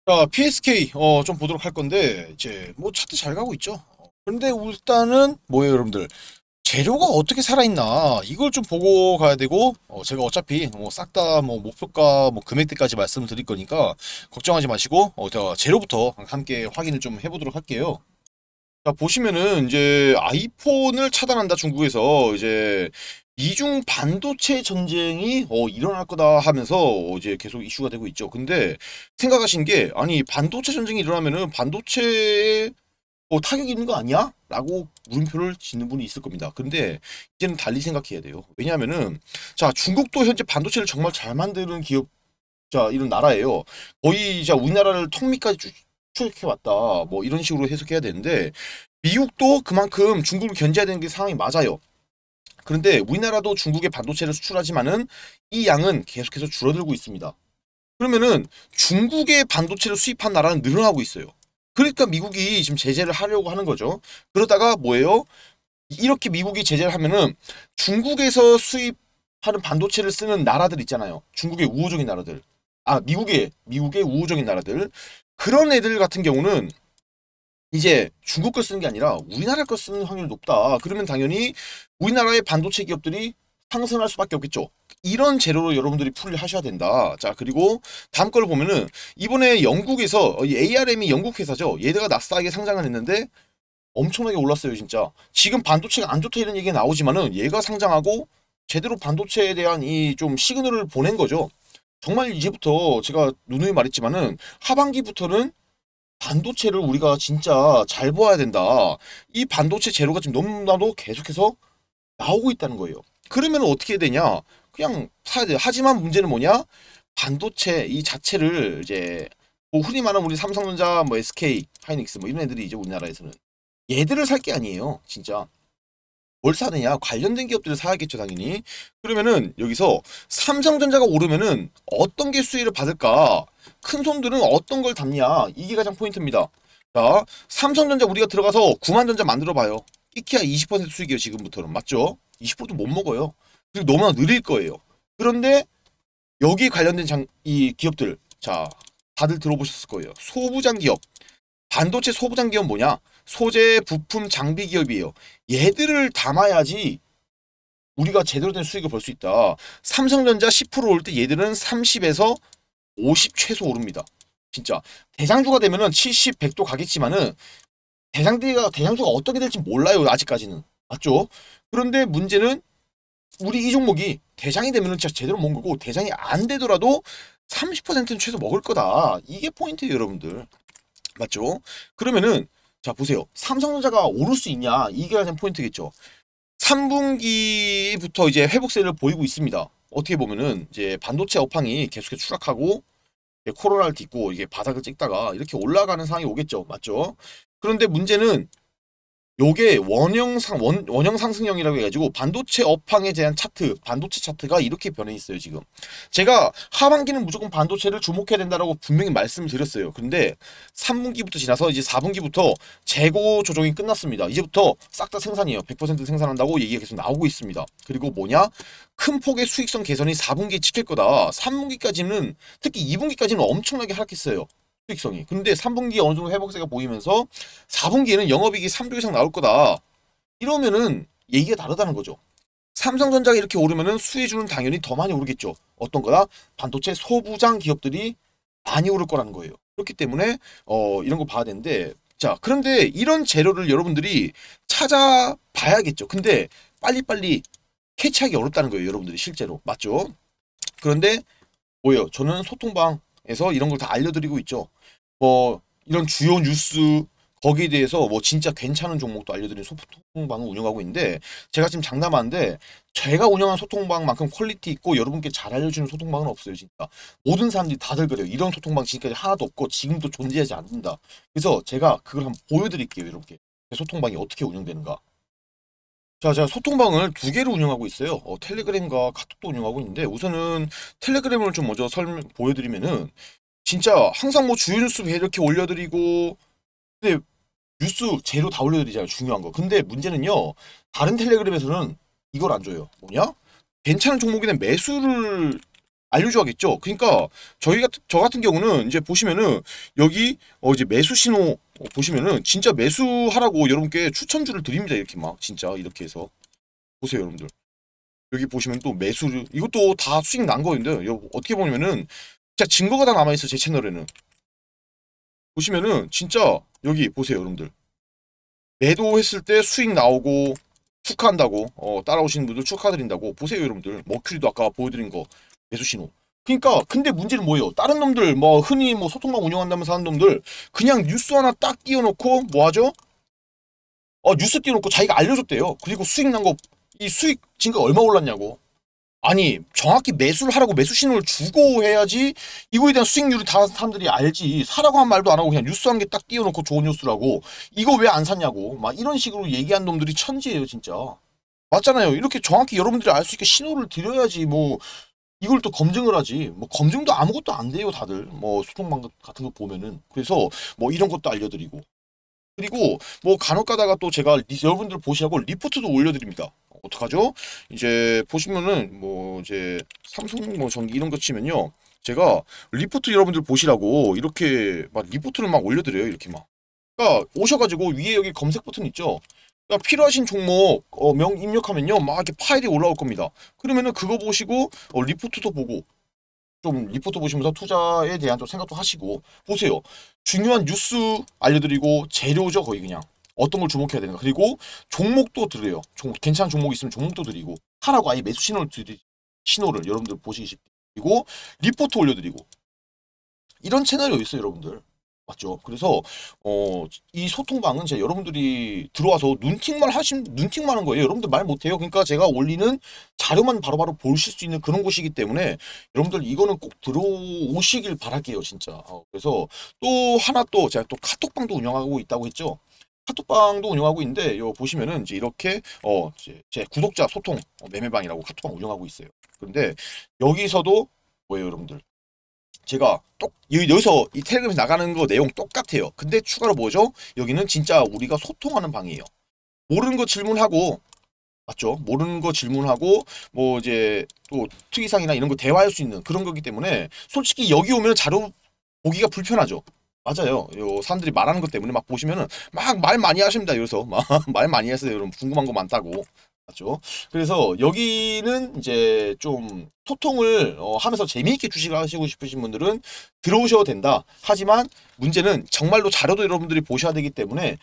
자, PSK 좀 보도록 할 건데 이제 뭐 차트 잘 가고 있죠. 그런데 일단은 뭐예요, 여러분들? 재료가 어떻게 살아있나 이걸 좀 보고 가야 되고 제가 어차피 뭐 싹 다 뭐 목표가 뭐 금액대까지 말씀을 드릴 거니까 걱정하지 마시고 제가 재료부터 함께 확인을 좀 해보도록 할게요. 자, 보시면은 이제 아이폰을 차단한다 중국에서 이제 미중 반도체 전쟁이 일어날 거다 하면서 이제 계속 이슈가 되고 있죠. 근데 생각하신 게 아니 반도체 전쟁이 일어나면은 반도체에 타격이 있는 거 아니야? 라고 물음표를 짓는 분이 있을 겁니다. 근데 이제는 달리 생각해야 돼요. 왜냐하면은 자 중국도 현재 반도체를 정말 잘 만드는 기업 자 이런 나라예요. 거의 자 우리나라를 턱밑까지 추격해 왔다. 뭐 이런 식으로 해석해야 되는데 미국도 그만큼 중국을 견제해야 되는 게 상황이 맞아요. 그런데 우리나라도 중국에 반도체를 수출하지만은 이 양은 계속해서 줄어들고 있습니다. 그러면은 중국의 반도체를 수입한 나라는 늘어나고 있어요. 그러니까 미국이 지금 제재를 하려고 하는 거죠. 그러다가 뭐예요? 이렇게 미국이 제재를 하면은 중국에서 수입하는 반도체를 쓰는 나라들 있잖아요. 중국의 우호적인 나라들. 아, 미국의 우호적인 나라들. 그런 애들 같은 경우는 이제 중국 걸 쓰는 게 아니라 우리나라 걸 쓰는 확률이 높다. 그러면 당연히 우리나라의 반도체 기업들이 상승할 수밖에 없겠죠. 이런 재료로 여러분들이 풀이를 하셔야 된다. 자, 그리고 다음 걸 보면은 이번에 영국에서 이 ARM이 영국 회사죠. 얘네가 나스닥에 상장을 했는데 엄청나게 올랐어요, 진짜. 지금 반도체가 안 좋다 이런 얘기가 나오지만은 얘가 상장하고 제대로 반도체에 대한 이 좀 시그널을 보낸 거죠. 정말 이제부터 제가 누누이 말했지만은 하반기부터는 반도체를 우리가 진짜 잘 봐야 된다. 이 반도체 재료가 지금 너무나도 계속해서 나오고 있다는 거예요. 그러면 어떻게 되냐? 그냥 사야 돼요. 하지만 문제는 뭐냐? 반도체 이 자체를 이제 뭐 흔히 말하는 우리 삼성전자, 뭐 SK, 하이닉스 뭐 이런 애들이 이제 우리나라에서는 얘들을 살 게 아니에요. 진짜. 뭘 사느냐? 관련된 기업들을 사야겠죠, 당연히. 그러면은 여기서 삼성전자가 오르면은 어떤 게 수혜를 받을까? 큰 손들은 어떤 걸 담냐? 이게 가장 포인트입니다. 자, 삼성전자 우리가 들어가서 9만전자 만들어 봐요. 끼키야 20% 수익이에요, 지금부터는. 맞죠? 20%도 못 먹어요. 그리고 너무나 느릴 거예요. 그런데 여기 관련된 이 기업들, 자, 다들 들어보셨을 거예요. 소부장 기업. 반도체 소부장 기업 뭐냐? 소재, 부품, 장비 기업이에요. 얘들을 담아야지 우리가 제대로 된 수익을 벌 수 있다. 삼성전자 10%올 때 얘들은 30에서 50 최소 오릅니다. 진짜. 대장주가 되면은 70, 100도 가겠지만은 대장주가 어떻게 될지 몰라요. 아직까지는. 맞죠? 그런데 문제는 우리 이 종목이 대장이 되면은 진짜 제대로 먹은 거고 대장이 안 되더라도 30%는 최소 먹을 거다. 이게 포인트예요, 여러분들. 맞죠? 그러면은 자 보세요. 삼성전자가 오를 수 있냐? 이게 가장 포인트겠죠. 3분기부터 이제 회복세를 보이고 있습니다. 어떻게 보면은 이제 반도체 업황이 계속해서 추락하고 코로나를 딛고 이게 바닥을 찍다가 이렇게 올라가는 상황이 오겠죠. 맞죠? 그런데 문제는 요게 원형 상승형이라고 해가지고 반도체 업황에 대한 차트, 반도체 차트가 이렇게 변해 있어요, 지금. 제가 하반기는 무조건 반도체를 주목해야 된다라고 분명히 말씀을 드렸어요. 근데 3분기부터 지나서 이제 4분기부터 재고 조정이 끝났습니다. 이제부터 싹 다 생산이에요. 100% 생산한다고 얘기가 계속 나오고 있습니다. 그리고 뭐냐? 큰 폭의 수익성 개선이 4분기에 찍힐 거다. 3분기까지는, 특히 2분기까지는 엄청나게 하락했어요. 수익성이. 근데 3분기에 어느 정도 회복세가 보이면서 4분기에는 영업이익이 3조 이상 나올 거다. 이러면은 얘기가 다르다는 거죠. 삼성전자가 이렇게 오르면은 수혜주는 당연히 더 많이 오르겠죠. 어떤 거다? 반도체 소부장 기업들이 많이 오를 거라는 거예요. 그렇기 때문에 이런 거 봐야 되는데 자, 그런데 이런 재료를 여러분들이 찾아봐야겠죠. 근데 빨리빨리 캐치하기 어렵다는 거예요, 여러분들이 실제로. 맞죠? 그런데 뭐예요? 저는 소통방에서 이런 걸 다 알려드리고 있죠. 뭐 이런 주요 뉴스 거기에 대해서 뭐 진짜 괜찮은 종목도 알려드리는 소통방을 운영하고 있는데 제가 지금 장담하는데 제가 운영한 소통방만큼 퀄리티 있고 여러분께 잘 알려주는 소통방은 없어요, 진짜. 모든 사람들이 다들 그래요. 이런 소통방 지금까지 하나도 없고 지금도 존재하지 않는다. 그래서 제가 그걸 한번 보여드릴게요, 이렇게. 제 소통방이 어떻게 운영되는가. 자, 제가 소통방을 두 개를 운영하고 있어요. 텔레그램과 카톡도 운영하고 있는데 우선은 텔레그램을 좀 먼저 보여드리면은 진짜 항상 뭐 주요 뉴스 이렇게 올려드리고 근데 뉴스 재료 다 올려드리잖아요. 중요한 거. 근데 문제는요. 다른 텔레그램에서는 이걸 안 줘요. 뭐냐? 괜찮은 종목에 대한 매수를 알려줘야겠죠. 그러니까 저 같은 경우는 이제 보시면은 여기 이제 매수 신호 보시면은 진짜 매수하라고 여러분께 추천주를 드립니다. 이렇게 막 진짜 이렇게 해서 보세요, 여러분들. 여기 보시면 또 매수를 이것도 다 수익 난 거인데 어떻게 보면은 진짜 증거가 다 남아 있어 제 채널에는. 보시면은 진짜 여기 보세요, 여러분들. 매도했을 때 수익 나오고 축하한다고 따라오시는 분들 축하드린다고 보세요, 여러분들. 머큐리도 아까 보여드린 거 매수 신호. 그러니까 근데 문제는 뭐예요? 다른 놈들 뭐 흔히 뭐 소통망 운영한다면서 하는 놈들 그냥 뉴스 하나 딱 띄워놓고 뭐 하죠? 뉴스 띄워놓고 자기가 알려줬대요. 그리고 수익 난 거 이 수익 지금 얼마 올랐냐고. 아니 정확히 매수를 하라고 매수 신호를 주고 해야지 이거에 대한 수익률을 다 사람들이 알지. 사라고 한 말도 안 하고 그냥 뉴스 한 개 딱 띄워놓고 좋은 뉴스라고 이거 왜 안 샀냐고 막 이런 식으로 얘기한 놈들이 천지예요 진짜. 맞잖아요. 이렇게 정확히 여러분들이 알 수 있게 신호를 드려야지 뭐 이걸 또 검증을 하지. 뭐 검증도 아무것도 안 돼요 다들. 뭐 소통방 같은 거 보면은. 그래서 뭐 이런 것도 알려드리고 그리고 뭐 간혹 가다가 또 제가 여러분들 보시라고 리포트도 올려드립니다. 어떡하죠? 이제 보시면은 뭐 이제 삼성 뭐 전기 이런 거 치면요. 제가 리포트 여러분들 보시라고 이렇게 막 리포트를 막 올려드려요. 이렇게 막. 그러니까 오셔가지고 위에 여기 검색 버튼 있죠? 그러니까 필요하신 종목 명 입력하면요. 막 이렇게 파일이 올라올 겁니다. 그러면은 그거 보시고 리포트도 보고 좀 리포트 보시면서 투자에 대한 좀 생각도 하시고 보세요. 중요한 뉴스 알려드리고 재료죠 거의 그냥. 어떤 걸 주목해야 되는가. 그리고 종목도 드려요. 괜찮은 종목 있으면 종목도 드리고 하라고 아예 매수 신호를 여러분들 보시기 쉽게. 그리고 리포트 올려드리고 이런 채널이 어디 있어요 여러분들. 맞죠? 그래서 이 소통방은 제가 여러분들이 들어와서 눈팅만 하는 거예요. 여러분들 말 못해요. 그러니까 제가 올리는 자료만 바로바로 보실 수 있는 그런 곳이기 때문에 여러분들 이거는 꼭 들어오시길 바랄게요, 진짜. 그래서 또 하나 또 제가 또 카톡방도 운영하고 있다고 했죠. 카톡방도 운영하고 있는데 요 보시면은 이제 이렇게 이제 제 구독자 소통 매매방이라고 카톡방 운영하고 있어요. 그런데 여기서도 뭐예요, 여러분들? 제가 여기서 이 텔레그램에서 나가는 거 내용 똑같아요. 근데 추가로 뭐죠? 여기는 진짜 우리가 소통하는 방이에요. 모르는 거 질문하고 맞죠? 모르는 거 질문하고 뭐 이제 또 특이사항이나 이런 거 대화할 수 있는 그런 거기 때문에 솔직히 여기 오면 자료 보기가 불편하죠. 맞아요. 요 사람들이 말하는 것 때문에 막 보시면은 막 말 많이 하십니다. 여기서 막 말 많이 하세요. 여러분 궁금한 거 많다고. 맞죠? 그래서 여기는 이제 좀 소통을 하면서 재미있게 주식을 하시고 싶으신 분들은 들어오셔도 된다. 하지만 문제는 정말로 자료도 여러분들이 보셔야 되기 때문에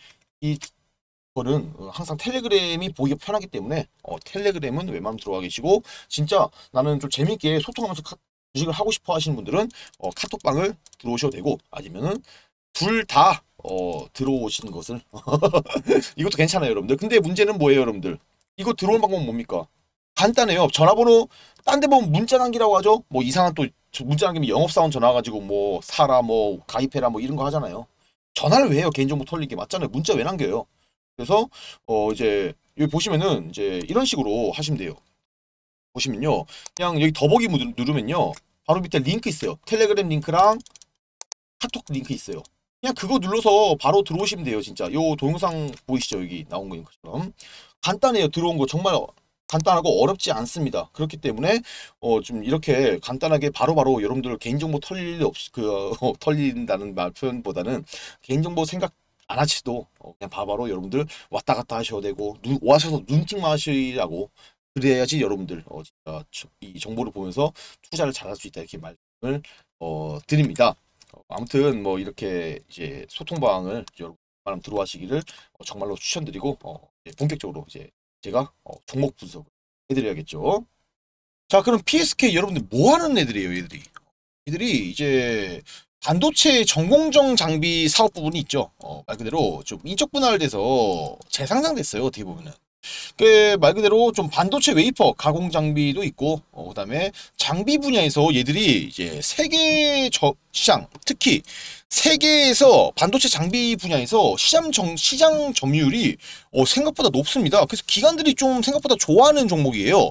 이거는 항상 텔레그램이 보기가 편하기 때문에 텔레그램은 웬만하면 들어가 계시고 진짜 나는 좀 재미있게 소통하면서 주식을 하고 싶어 하시는 분들은 카톡방을 들어오셔도 되고 아니면은 둘 다 들어오시는 것을 이것도 괜찮아요 여러분들. 근데 문제는 뭐예요 여러분들? 이거 들어온 방법은 뭡니까? 간단해요. 전화번호 딴 데 보면 문자 남기라고 하죠. 뭐 이상한 또 문자 남기면 영업사원 전화 가지고 뭐 사라 뭐 가입해라 뭐 이런 거 하잖아요. 전화를 왜 해요? 개인정보 털리게 맞잖아요. 문자 왜 남겨요? 그래서 이제 여기 보시면은 이제 이런 식으로 하시면 돼요. 보시면요. 그냥 여기 더보기 누르면요. 바로 밑에 링크 있어요. 텔레그램 링크랑 카톡 링크 있어요. 그냥 그거 눌러서 바로 들어오시면 돼요. 진짜 요 동영상 보이시죠? 여기 나온 거처럼 간단해요. 들어온 거 정말 간단하고 어렵지 않습니다. 그렇기 때문에 좀 이렇게 간단하게 바로바로 여러분들 개인정보 털릴 일 없이 털린다는 말 표현보다는 개인정보 생각 안 하시도 그냥 바로바로 여러분들 왔다 갔다 하셔도 되고 와셔서 눈팅만 하시라고 그래야지 여러분들 진짜 이 정보를 보면서 투자를 잘할 수 있다 이렇게 말씀을 드립니다. 아무튼 뭐 이렇게 이제 소통방을 여러분 들어와시기를 정말로 추천드리고 본격적으로 이제 제가 종목 분석을 해드려야겠죠. 자, 그럼 PSK 여러분들 뭐 하는 애들이에요, 얘들이? 얘들이 이제 반도체 전공정 장비 사업 부분이 있죠. 말 그대로 좀 인적 분할돼서 재상장됐어요, 어떻게 보면은. 말 그대로 좀 반도체 웨이퍼 가공 장비도 있고, 그다음에 장비 분야에서 얘들이 이제 세계 시장, 특히 세계에서 반도체 장비 분야에서 시장 점유율이 생각보다 높습니다. 그래서 기관들이 좀 생각보다 좋아하는 종목이에요.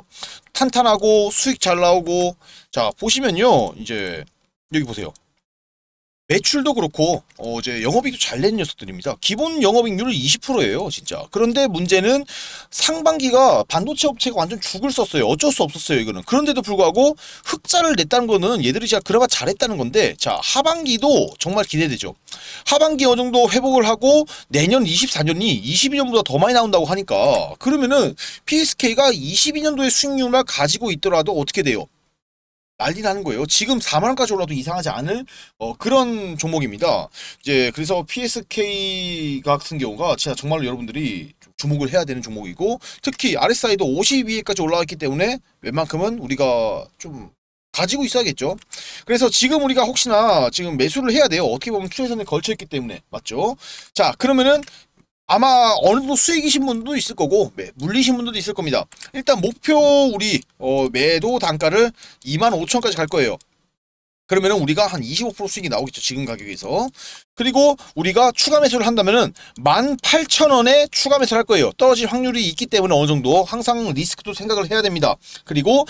탄탄하고 수익 잘 나오고, 자 보시면요, 이제 여기 보세요. 매출도 그렇고 이제 영업이익도 잘 낸 녀석들입니다. 기본 영업이익률은 20%예요, 진짜. 그런데 문제는 상반기가 반도체 업체가 완전 죽을 썼어요. 어쩔 수 없었어요, 이거는. 그런데도 불구하고 흑자를 냈다는 거는 얘들이 진짜 그나마 잘했다는 건데, 자, 하반기도 정말 기대되죠. 하반기 어느 정도 회복을 하고 내년 24년이 22년보다 더 많이 나온다고 하니까, 그러면은 PSK가 22년도의 수익률만 가지고 있더라도 어떻게 돼요? 난리 나는 거예요. 지금 4만 원까지 올라도 이상하지 않을 그런 종목입니다. 이제 그래서 PSK 같은 경우가 진짜 정말로 여러분들이 좀 주목을 해야 되는 종목이고, 특히 RSI도 52회까지 올라왔기 때문에 웬만큼은 우리가 좀 가지고 있어야겠죠. 그래서 지금 우리가 혹시나 지금 매수를 해야 돼요. 어떻게 보면 추세선에 걸쳐 있기 때문에. 맞죠? 자, 그러면은 아마 어느 정도 수익이신 분도 있을 거고 물리신 분들도 있을 겁니다. 일단 목표 우리 매도 단가를 25,000원까지 갈 거예요. 그러면은 우리가 한 25% 수익이 나오겠죠, 지금 가격에서. 그리고 우리가 추가 매수를 한다면은 18,000원에 추가 매수를 할 거예요. 떨어질 확률이 있기 때문에 어느 정도 항상 리스크도 생각을 해야 됩니다. 그리고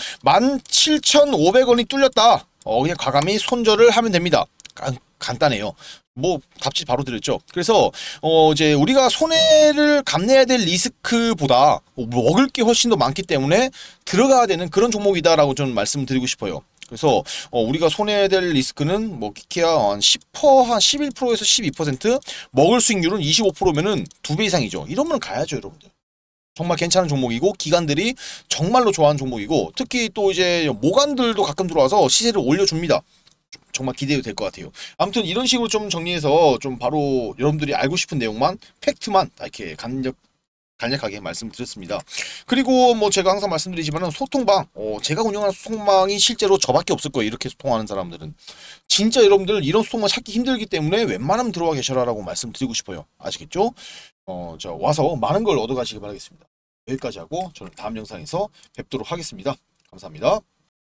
17,500원이 뚫렸다. 그냥 과감히 손절을 하면 됩니다. 간단해요. 뭐 답지 바로 드렸죠. 그래서 이제 우리가 손해를 감내해야 될 리스크보다 먹을 게 훨씬 더 많기 때문에 들어가야 되는 그런 종목이다라고 저는 말씀드리고 싶어요. 그래서 우리가 손해야 될 리스크는 뭐 키키야 한 10%, 한 11%에서 12%, 먹을 수익률은 25%면은 2배 이상이죠. 이러면 가야죠, 여러분들. 정말 괜찮은 종목이고 기관들이 정말로 좋아하는 종목이고, 특히 또 이제 모관들도 가끔 들어와서 시세를 올려줍니다. 정말 기대도 될 것 같아요. 아무튼 이런 식으로 좀 정리해서 좀 바로 여러분들이 알고 싶은 내용만, 팩트만 이렇게 간략하게 말씀드렸습니다. 그리고 뭐 제가 항상 말씀드리지만 소통방, 제가 운영하는 소통방이 실제로 저밖에 없을 거예요. 이렇게 소통하는 사람들은. 진짜 여러분들 이런 소통방 찾기 힘들기 때문에 웬만하면 들어와 계셔라라고 말씀드리고 싶어요. 아시겠죠? 자, 와서 많은 걸 얻어가시기 바라겠습니다. 여기까지 하고 저는 다음 영상에서 뵙도록 하겠습니다. 감사합니다.